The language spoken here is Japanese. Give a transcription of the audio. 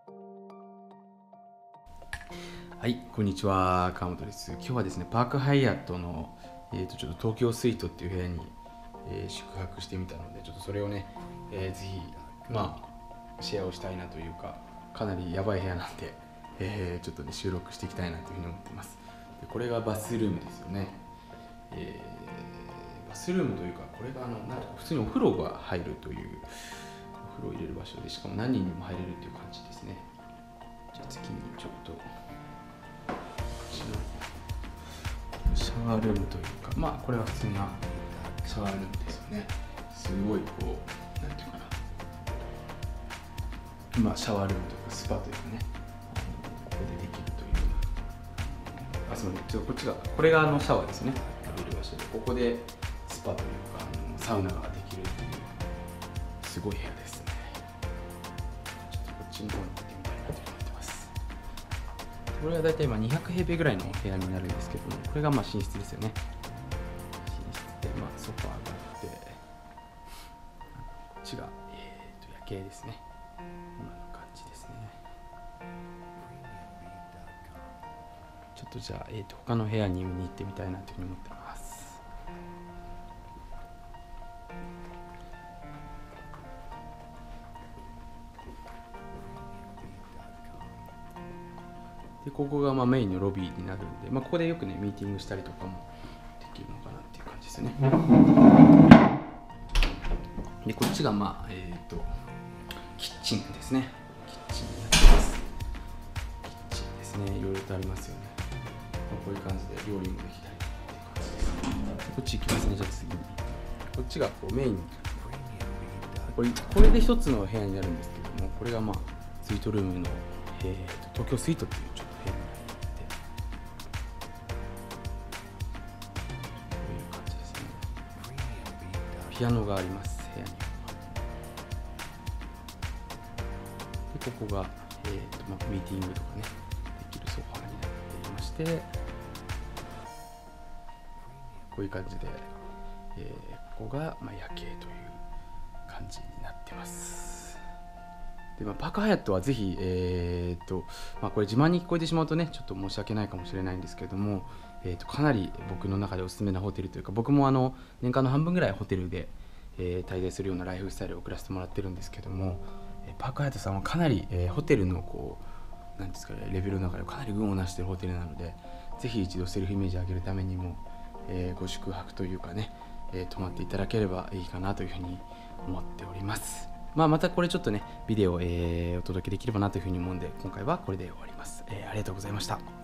はい、こんにちは、川本です。今日はですね、パークハイアットの、ちょっと東京スイートっていう部屋に、宿泊してみたので、ちょっとそれをね、ぜひ、シェアをしたいなというか、かなりやばい部屋なんで、ちょっとね、収録していきたいなというふうに思っています。でこれがバスルームですよね。バスルームというか、これがなんか普通にお風呂が入るという、お風呂を入れる場所で、しかも何人にも入れるという感じですね。じゃあ次にちょっと、シャワールームというか、これは普通なシャワールームですよね。すごいこう、なんていうかな、シャワールームというかスパというかね、ここでできるという、すみません、こっちが、これがシャワーですね、浴びる場所で、ここでスパというか、サウナができるという、すごい部屋ですね。ちょっとこっちの方に行ってみたいなと思ってます。これは大体今200平米ぐらいの部屋になるんですけども、これが寝室ですよね。寝室でソファーがあって、こっちが、夜景ですね。今の感じですね。ちょっとじゃあ、他の部屋に見に行ってみたいなというふうに思ってます。でここがメインのロビーになるんで、ここでよくねミーティングしたりとかもできるのかなっていう感じですね。でこっちがキッチンですね。キッチンになってます。キッチンですね。いろいろとありますよね。こういう感じで料理もできたりっていう感じです。こっち行きますね。じゃあ次にこっちがこうメイン、これで一つの部屋になるんですけども、これがスイートルームの、東京スイートっていうちょっと部屋になっていて、こういう感じですね。ピアノがあります、部屋に。でここが、ミーティングとかねできるソファーになっていまして、こういう感じで、ここが夜景という感じになってます。でパークハイアットはぜひ、これ自慢に聞こえてしまうとねちょっと申し訳ないかもしれないんですけれども、かなり僕の中でおすすめなホテルというか、僕も年間の半分ぐらいホテルで、滞在するようなライフスタイルを送らせてもらってるんですけども、パークハイアットさんはかなり、ホテルのこうなんですかね、レベルの中でかなり群をなしているホテルなので、ぜひ一度セルフイメージを上げるためにも、ご宿泊というかね、泊まっていただければいいかなというふうに思っております。またこれちょっとねビデオを、お届けできればなというふうに思うんで、今回はこれで終わります。ありがとうございました。